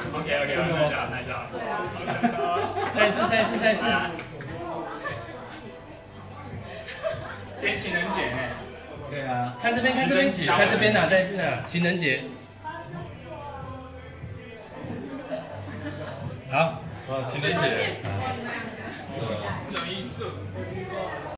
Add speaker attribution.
Speaker 1: OK，拍照。
Speaker 2: 再次。
Speaker 1: 今天情人节呢？
Speaker 2: 对啊，看这边，看这边哪？再次啊，情人节。好，
Speaker 3: 情人节。
Speaker 1: 有艺术。